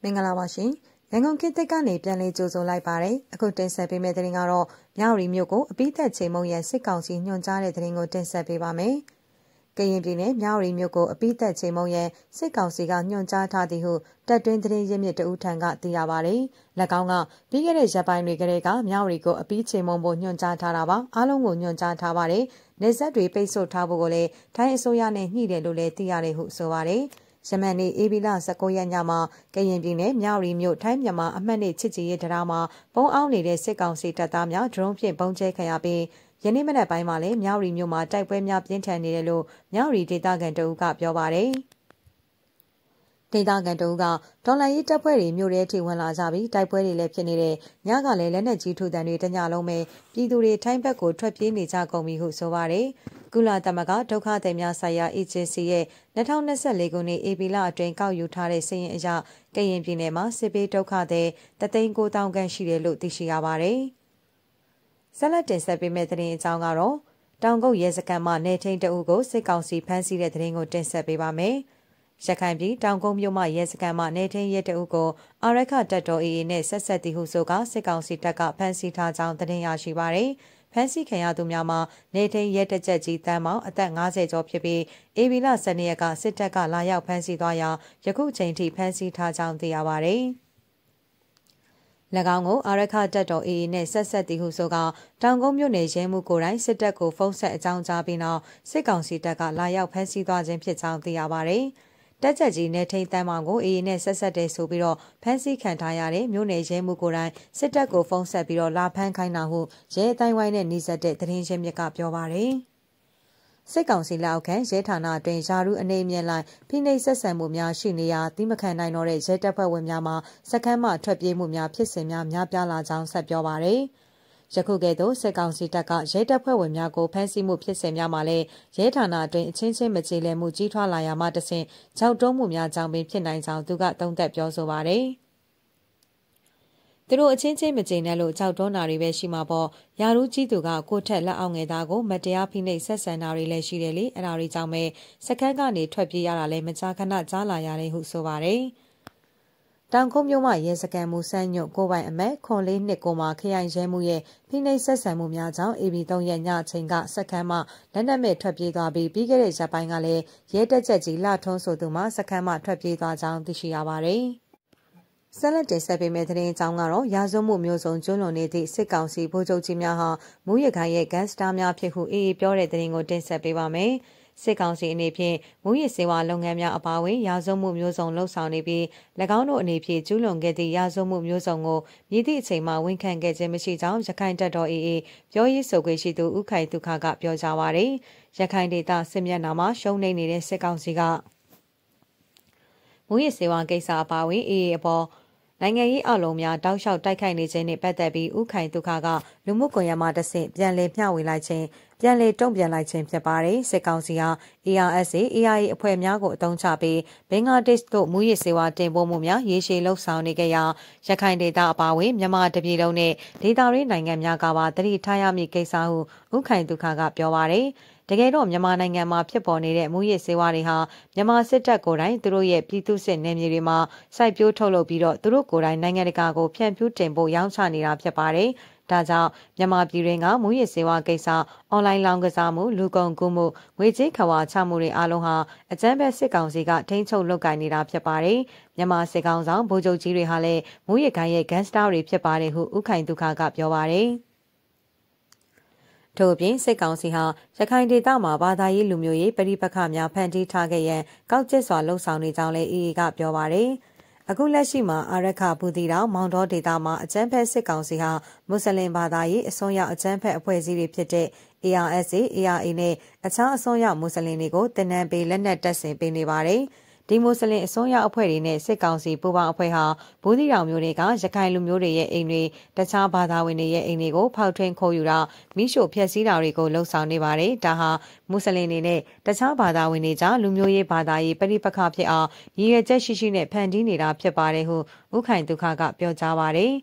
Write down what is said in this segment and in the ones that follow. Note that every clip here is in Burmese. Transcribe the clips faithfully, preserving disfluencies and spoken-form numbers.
မင်္ဂလာပါရှင်ရန်ကုန်ခေတ်သစ်ကနေပြန်လည်ကြိုဆိုလိုက်ပါတယ်အခုတင်ဆက်ပေးမယ့်သတင်းကတော့မြဝတီမြို့ကိုအပိသက်ချိန်မုံရစစ်ကောင်စီညွှန်ကြားတဲ့သတင်းကိုတင်ဆက်ပေးပါမယ်ကရင်ပြည်နယ်မြဝတီမြို့ကိုအပိသက်ချိန်မုံရစစ်ကောင်စီကညွှန်ကြားထားသည်ဟုတပ်တွင်းသတင်းရင်းမြစ်တဦးထံကသိရပါတယ်၎င်းကပြီးခဲ့တဲ့ရက်ပိုင်းတွေကတည်းကမြဝတီကိုအပိချိန်မုံဖို့ညွှန်ကြားထားတာပါအားလုံးကိုညွှန်ကြားထားပါတယ်နေဆက်တွေပိတ်ဆို့ထားဖို့ကိုလည်းထိုင်းအစိုးရနဲ့ညှိတယ်လို့လည်းသိရတယ်ဟုဆိုပါတယ်ယမန်နေ့ဧပြီလ၁၉ရက်ညမှာကရင်ပြည်နယ်မြဝတီမြို့ထိုင်းမြန်မာအမှတ်နှစ်ချစ်ကြည်ရေးတရားမှာပုံအောင်နေတဲ့စစ်ကောင်စီတပ်သားများဒရုန်းဖြင့်ပုံကျဲခံရပြီးယနေ့မနက်ပိုင်းမှာလည်းမြဝတီမြို့မှာတိုက်ပွဲများပြင်းထန်နေတယ်လို့မြဝတီဒေသခံတအုပ်ကပြောပါတယ်ဒေသခံတအုပ်ကဒေါ်လာရေးတပ်ဖွဲ့တွေမြို့ထဲထိဝင်လာကြပြီးတိုက်ပွဲတွေလည်းဖြစ်နေတဲ့ညကလည်းလက်နက်ကြီးထုတံတွေတညလုံးပဲပြည်သူတွေထိုင်းဘက်ကိုထွက်ပြေးနေကြကုန်ပြီဟုဆိုပါတယ်ကုလသမဂ္ဂဒုက္ခသည်များဆိုင်ရာအေဂျင်စီရဲ့၂၀၂၄ခုနှစ်ဧပြီလအတွင်းကောက်ယူထားတဲ့စာရင်းအရကရင်ပြည်နယ်မှာစစ်ပေးဒုက္ခသည်တသိန်းကိုးသောင်းခန့်ရှိတယ်လို့သိရှိရပါတယ်။ဆက်လက်တင်ဆက်ပေးမယ့်သတင်းအကြောင်းကတော့တောင်ကုတ်ရဲစခန်းမှာနေထိန်တအုပ်ကိုစစ်ကောင်စီဖမ်းဆီးတဲ့သတင်းကိုတင်ဆက်ပေးပါမယ်။ရခိုင်ပြည်တောင်ကုန်းမြို့မှာရဲစခန်းမှာနေထိန်ရဲတအုပ်ကိုအာရခတပ်တော် အေအေ နဲ့ဆက်ဆက်သည်ဟုဆိုကစစ်ကောင်စီတပ်ကဖမ်းဆီးထားကြောင်းသတင်းရရှိပါတယ်။ဖမ်းဆီးခံရသူများမှာနေထိန်ရဲတပ်ချက်ကြီးတန်းမောင်အသက်၅၀ကျော်ဖြစ်ပြီးဧပြီလ၁၂ရက်ကစစ်တပ်ကလာရောက်ဖမ်းဆီးသွားရာယခုချိန်ထိဖမ်းဆီးထားကြောင်းသိရပါတယ်။၎င်းကိုအာရခတပ်တော် အေအေ နဲ့ဆက်ဆက်သည်ဟုဆိုကတောင်ကုန်းမြို့နယ်ရဲမှုကိုယ်တိုင်စစ်တပ်ကိုဖုန်းဆက်အကြောင်းကြားပြီးနောက်စစ်ကောင်စီတပ်ကလာရောက်ဖမ်းဆီးသွားခြင်းဖြစ်ကြောင်းသိရပါတယ်။တက်ချက်ကြီးနဲ့ထိန်တန်းမောင်ကိုအေအေနဲ့ဆက်ဆက်တဲ့ဆိုပြီးတော့ဖမ်းဆီးခံထားရတဲ့မြို့နယ်ရဲမှုကိုယ်တိုင်စစ်တပ်ကိုဖုန်းဆက်ပြီးတော့လာဖမ်းခိုင်းတာဟုရဲအတိုင်းဝိုင်းနဲ့နှိစက်တဲ့သတင်းရင်းမြစ်ကပြောပါတယ်။စစ်ကောင်စီလက်အောက်ခံရဲဌာနအတွင်းယာရုအနေအမြင့်လိုက်ဖိနှိပ်ဆက်ဆံမှုများရှိနေရာတိမခံနိုင်တော့တဲ့ရဲတပ်ဖွဲ့ဝင်များမှာစခန်းမှထွက်ပြေးမှုများဖြစ်စဉ်များများပြားလာကြောင်းဆက်ပြောပါတယ်။ယခုကဲ့သို့စစ်ကောင်စီတပ်ကရဲတပ်ဖွဲ့ဝင်များကိုဖမ်းဆီးမှုဖြစ်စဉ်များမှာလည်းရဲဌာနအတွင်းအချင်းချင်းမကြေလည်မှုကြီးထွားလာရမှတဆင့်ကြောက်တုံးမှုများကြောင့်ပင်ဖြစ်နိုင်ကြောင်းသူကသုံးသပ်ပြောဆိုပါတယ်။သူတို့အချင်းချင်းမကြေနဲ့လို့ကြောက်တွန်းတာတွေပဲရှိမှာပေါ့ယာရုကြီးသူကကိုထက်လက်အောင်ငယ်သားကိုမတရားဖိနှိပ်ဆက်ဆံတာတွေလည်းရှိတယ်လေအဲ့ဒါတွေကြောင့်ပဲစခန်းကနေထွက်ပြေးရတာလည်းမကြာခဏကြားလာရတယ်ဟုဆိုပါတယ်။တောင်ကုန်းမြို့မှာရဲစခန်းမူဆန်းညွတ်ကိုပိုင်အမက်ခွန်လေးနှစ်ကိုမှာခရိုင်ရဲမှုရဲ့ဖိနှိပ်ဆက်ဆံမှုများကြောင့်ဧပြီ၃ရက်ညအချိန်ကစခန်းမှလက်နက်မဲ့ထွက်ပြေးသွားပြီးပြီးခဲ့တဲ့ရက်ပိုင်းကလည်းရဲတက်ချက်ကြီးလှထုံးဆိုသူမှစခန်းမှထွက်ပြေးသွားကြောင်းသိရှိရပါတယ်။ဆက်လက်တင်ဆက်ပေးမယ့်သတင်းအကြောင်းကတော့ရာဇဝမှုမျိုးစုံကျွလွန်နေသည့်စစ်ကောင်စီဗိုလ်ချုပ်ကြီးများဟာမူရခိုင်ရဲ့ဂန်စတာများဖြစ်ဟုအေအေပြောတဲ့သတင်းကိုတင်ဆက်ပေးပါမယ်။စစ်ကောင်စီအနေဖြင့်မူရစေဝါလုပ်ငန်းများအပါအဝင်ရာဇဝမှုမျိုးစုံလှုပ်ဆောင်နေပြီး၎င်းတို့အနေဖြင့်ကျူးလွန်ခဲ့သည့်ရာဇဝမှုမျိုးစုံကိုမြည်သည့်အချိန်မှဝန်ခံခဲ့ခြင်းမရှိကြောင်းရခိုင်တပ်တော် အေအေပြောရေးဆိုခွင့်ရှိသူဦးခိုင်ဒုက္ခကပြောကြားပါရယ်ရခိုင်ဒေသစစ်မျက်နှာမှာရှုံးနေနေတဲ့စစ်ကောင်စီကမူရစေဝါကိစ္စအပါအဝင်အေအေအပေါ်နိုင်ငံရေးအလုံးများတောက်လျှောက်တိုက်ခိုက်နေခြင်းနဲ့ပတ်သက်ပြီးဥခိုင်ဒုက္ခကလူမှုကွန်ရက်မှာတဆင့်ပြန်လည်မျှဝေလိုက်ခြင်းပြန်လည်တုံ့ပြန်လိုက်ခြင်းဖြစ်ပါတယ်စစ်ကောင်စီဟာ အေအာအက်စ် အေအာအေ အဖွဲ့များကိုအသုံးချပြီးဘင်္ဂလားဒေ့ရှ်သို့မူရစ်စေဝါတင်ပို့မှုများရေရှည်လှုပ်ဆောင်နေကြရာရခိုင်ဒေသအပါအဝင်မြန်မာတပြည်လုံးနဲ့ဒေသရင်းနိုင်ငံများကပါတတိထားရမည့်ကိစ္စဟုဥခိုင်ဒုက္ခကပြောပါတယ်တကယ်တော့မြန်မာနိုင်ငံမှာဖြစ်ပေါ်နေတဲ့မူရစ်စေဝါတွေဟာမြန်မာစစ်တပ်ကိုယ်တိုင်သူတို့ရဲ့ပြည်သူစစ်နယ်မြေတွေမှာစိုက်ပျိုးထုတ်လုပ်ပြီးတော့သူတို့ကိုယ်တိုင်နိုင်ငံတကာကိုဖြန့်ဖြူးတင်ပို့ရောင်းချနေတာဖြစ်ပါတယ်။ဒါကြောင့်မြန်မာပြည်တွင်းကမူရစ်စေဝါကိစ္စအွန်လိုင်းလောင်းကစားမှုလူကုန်ကူးမှုငွေကြေးခဝါချမှုတွေအလုံးဟာအကြမ်းဖက်စစ်ကောင်စီကထိန်းချုပ်လုပ်ကိုင်နေတာဖြစ်ပါတယ်။မြန်မာစစ်ကောင်ဆောင်ဗိုလ်ချုပ်ကြီးတွေဟာလည်းမူရစ်ကိုင်းရဲ့ဂန်စတာတွေဖြစ်ပါတယ်ဟုဥခိုင်ဒုက္ခကပြောပါတယ်။ထို့အပြင်စစ်ကောင်စီဟာရခိုင်ဒေသမှာဘာသာရေးလူမျိုးရေးပဋိပက္ခများဖန်တီးထားခဲ့ရန်ကောက်ကျစ်စွာလှုံ့ဆော်နေကြောင်းလည်းအေအေကပြောပါတယ်။အခုလက်ရှိမှာအာရခဘူတီတောင်မောင်တော်ဒေသမှာအကြမ်းဖက်စစ်ကောင်စီဟာမွတ်စလင်ဘာသာရေးအစွန်းရောက်အကြမ်းဖက်အဖွဲ့အစည်းတွေဖြစ်တဲ့ အေအာအက်စ် အေအာအေ နဲ့အခြားအစွန်းရောက်မွတ်စလင်တွေကိုတင်နန်းပေးလက်နက်တပ်ဆင်ပေးနေပါတယ်။ဒီမွတ်စလင်အစွန်းရောက်အဖွဲ့တွေနဲ့စစ်ကောင်စီပူးပေါင်းအဖွဲ့ဟာဘူးသီးတောင်မျိုးတွေကရခိုင်လူမျိုးတွေရဲ့အိမ်တွေတခြားဘာသာဝင်တွေရဲ့အိမ်တွေကိုဖောက်ထွင်းခိုးယူတာမိရှို့ဖျက်ဆီးတာတွေကိုလှုံ့ဆော်နေပါတယ်။ဒါဟာမွတ်စလင်တွေနဲ့တခြားဘာသာဝင်တွေကြားလူမျိုးရေးဘာသာရေးပဋိပက္ခဖြစ်အောင်ရည်ရွယ်ချက်ရှိရှိနဲ့ဖန်တီးနေတာဖြစ်ပါတယ်ဟုဥခိုင်ဒုက္ခကပြောကြားပါတယ်။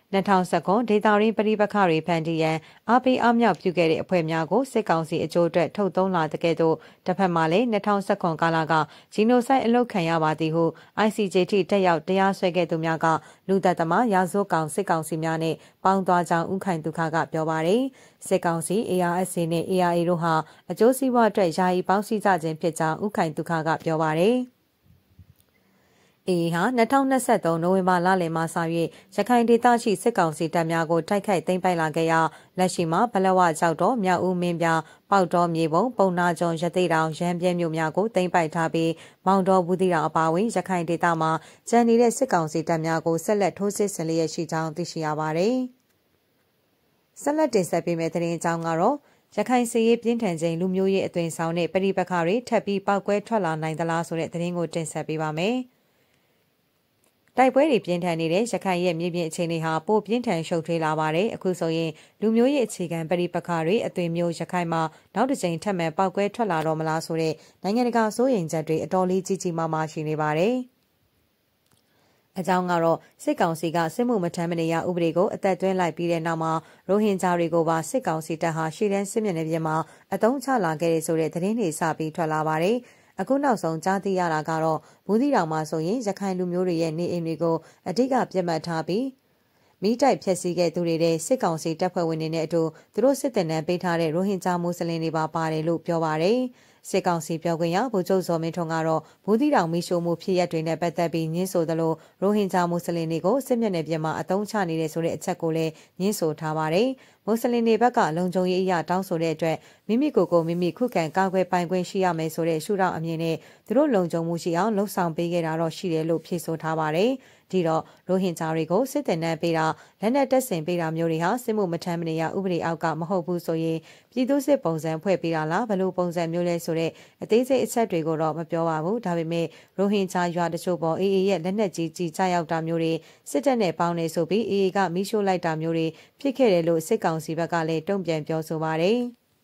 နှစ်ထောင်၁၉ဒေတာရင်းပရိပခတွေဖန်တီးရန်အားပေးအားမြောက်ပြုခဲ့တဲ့အဖွဲ့များကိုစစ်ကောင်စီအကျိုးအတွက်ထုတ်သုံးလာတဲ့ကဲ့သို့တစ်ဖက်မှာလည်းနှစ်ထောင်၁၉ကာလကဂျီနိုဆိုက်အလုပ်ခံရပါသည်ဟု အိုင် စီ ဂျေ ထိတက်ရောက်တရားစွဲခဲ့သူများကလူသက်သမားရာဇဝတ်ကောင်စစ်ကောင်စီများနဲ့ပေါင်းသွားကြောင်းဥခိုင်ဒုက္ခကပြောပါတယ်စစ်ကောင်စီ အေ အာร์ အက်စ် စီ နဲ့ အေ အာร์ အေ တို့ဟာအကျိုးစီးပွားအတွက်ယာယီပေါင်းစည်းကြခြင်းဖြစ်ကြောင်းဥခိုင်ဒုက္ခကပြောပါတယ်အေအေဟာနှစ်ထောင်နှစ်သုံးနိုဝင်ဘာလလယ်မှစ၍ရခိုင်ဒေသရှိစစ်ကောင်စီတပ်များကိုတိုက်ခိုက်သိမ်းပိုက်လာခဲ့ရာလက်ရှိမှာဘလဝကြောက်တော်မြောက်ဦးမင်းပြပေါက်တော်မြေပုံပုံနာကျွန်းရသေးတောင်ရန်ပြဲမြို့များကိုသိမ်းပိုက်ထားပြီးမောင်တော်ဘူးတီတောင်အပါအဝင်ရခိုင်ဒေသမှာကျန်နေတဲ့စစ်ကောင်စီတပ်များကိုဆက်လက်ထိုးစစ်ဆင်လျက်ရှိကြောင်းသိရှိရပါတယ်။ဆက်လက်တင်ဆက်ပေးမယ့်သတင်းအကြောင်းကတော့ရခိုင်စစ်ရေးပြင်းထန်ခြင်းလူမျိုးရေးအသွင်ဆောင်တဲ့ပဋိပက္ခတွေထပ်ပြီးပောက်ကွဲထွက်လာနိုင်သလားဆိုတဲ့သတင်းကိုတင်ဆက်ပေးပါမယ်။တိုက်ပွဲတွေပြင်းထန်နေတဲ့ရခိုင်ရဲ့မြေပြင်အခြေအနေဟာပိုပြင်းထန်ရှုပ်ထွေးလာပါတယ်အခုဆိုရင်လူမျိုးရေးအခြေခံပဋိပက္ခတွေအသွင်မျိုးရခိုင်မှာနောက်တစ်ကြိမ်ထပ်မံပောက်ကွဲထွက်လာတော့မလားဆိုတဲ့နိုင်ငံတကာစိုးရိမ်ချက်တွေအတော်လေးကြီးကြီးမားမားရှိနေပါတယ်အကြောင်းကတော့စစ်ကောင်စီကစစ်မှုမထမ်းမနေရဥပဒေကိုအသက်သွင်းလိုက်ပြီးတဲ့နောက်မှာရိုဟင်ဂျာတွေကိုပါစစ်ကောင်စီတပ်ဟာရှေ့တန်းစစ်မျက်နှာပြင်မှာအသုံးချလာခဲ့တဲ့ဆိုတဲ့သတင်းတွေစပြီးထွက်လာပါတယ်အခုနောက်ဆုံးကြားသိရတာကတော့ဘူးသီးတောင်မှာဆိုရင်ရခိုင်လူမျိုးတွေရဲ့နေအိမ်တွေကိုအဓိကပြတ်မှတ်ထားပြီးမိတိုက်ဖျက်ဆီးခဲ့သူတွေတဲ့စစ်ကောင်စီတပ်ဖွဲ့ဝင်တွေနဲ့အတူသူတို့စစ်တပ်နဲ့ပေးထားတဲ့ရိုဟင်ဂျာမွတ်စလင်တွေပါပါတယ်လို့ပြောပါတယ်စစ်ကောင်စီပြောခွင့်ရဗိုလ်ချုပ်ဇော်မင်းထွန်းကတော့ဘူးသီးတောင်မိရှို့မှုဖြစ်ရပ်တွေနဲ့ပတ်သက်ပြီးညှင်းဆိုသလိုရိုဟင်ဂျာမွတ်စလင်တွေကိုစစ်မျက်နှာပြင်မှာအသုံးချနေတဲ့ဆိုတဲ့အချက်ကိုလည်းညှင်းဆိုထားပါတယ်မွတ်စလင်တွေဘက်ကလုံခြုံရေးအရာတောင်းဆိုတဲ့အတွက်မိမိကိုယ်ကိုမိမိခုခံကာကွယ်ပိုင်ခွင့်ရှိရမယ်ဆိုတဲ့ရှုထောင့်အမြင်နဲ့သူတို့လုံခြုံမှုရှိအောင်လှုံ့ဆော်ပေးခဲ့တာတော့ရှိတယ်လို့ဖြေဆိုထားပါတယ်ဒီတော့ရိုဟင်ဂျာတွေကိုစစ်တပ်နဲ့ပေးတာလက်နက်တပ်ဆင်ပေးတာမျိုးတွေဟာစစ်မှုမထမ်းမနေရဥပဒေအောက်ကမဟုတ်ဘူးဆိုရင်ပြည်သူစစ်ပုံစံဖွဲ့ပေးတာလားဘလို့ပုံစံမျိုးလဲဆိုတဲ့အသေးစိတ်အချက်တွေကိုတော့မပြောပါဘူးဒါပေမဲ့ရိုဟင်ဂျာရွာတချို့ပေါ်အေအေရဲ့လက်နက်ကြီးကြီးကြားရောက်တာမျိုးတွေစစ်တပ်နဲ့ပေါင်းနေဆိုပြီးအေအေကမိရှို့လိုက်တာမျိုးတွေဖြစ်ခဲ့တယ်လို့စစ်ကောင်စီဘက်ကလည်းတုံ့ပြန်ပြောဆိုပါတယ်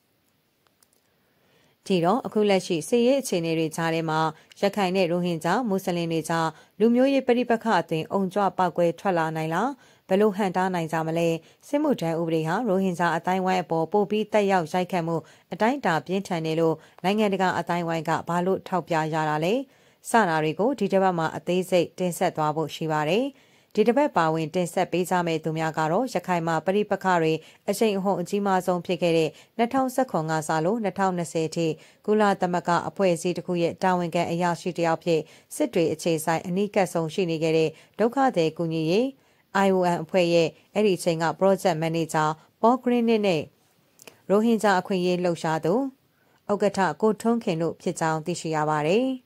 ဒီတော့အခုလက်ရှိစစ်ရေးအခြေအနေတွေကြားထဲမှာရခိုင်နဲ့ရိုဟင်ဂျာမွတ်စလင်တွေကြားလူမျိုးရေးပဋိပက္ခအသွင်အုံကြွပောက်ကွဲထွက်လာနိုင်လားဘယ်လိုဟန်တားနိုင်ကြမလဲစစ်မှုထမ်းဥပဒေဟာရိုဟင်ဂျာအတိုင်းဝိုင်းအပေါ်ပို့ပြီးတက်ရောက်ရိုက်ခတ်မှုအတိုင်းအတာပြင်းထန်နေလို့နိုင်ငံတကာအတိုင်းဝိုင်းကဘာလို့ထောက်ပြရတာလဲစတာတွေကိုဒီတစ်ပတ်မှာအသေးစိတ်တင်ဆက်သွားဖို့ရှိပါတယ်ဒီတစ်ပတ်ပါဝင်တင်ဆက်ပေးကြမယ့်သူများကတော့ရခိုင်မှာပဋိပက္ခတွေအချိန်အဟုန်အကြီးမားဆုံးဖြစ်ခဲ့တဲ့နှစ်ထောင်၁၉ကစလို့နှစ်ထောင်၂၀အထိကုလသမဂ္ဂအဖွဲ့အစည်းတစ်ခုရဲ့တာဝန်ခံအရာရှိတယောက်ဖြစ်စစ်တွေအခြေဆိုင်အနီးကပ်ဆုံးရှိနေခဲ့တဲ့ဒုက္ခသည်ကူညီရေး အိုင် အို အမ် အဖွဲ့ရဲ့အဲ့ဒီအချိန်က Project Manager ပေါ်ဂရင်းနဲ့ရိုဟင်ဂျာအခွင့်အရေးလှုပ်ရှားသူဥက္ကဋ္ဌကိုထွန်းခင်တို့ဖြစ်ကြောင်းသိရှိရပါတယ်။